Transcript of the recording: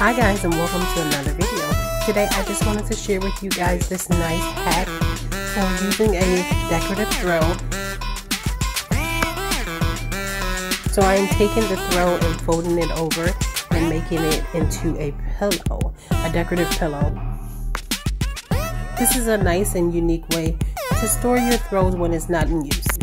Hi guys, and welcome to another video. Today I just wanted to share with you guys this nice hack for using a decorative throw. So I am taking the throw and folding it over and making it into a pillow, a decorative pillow. This is a nice and unique way to store your throws when it's not in use.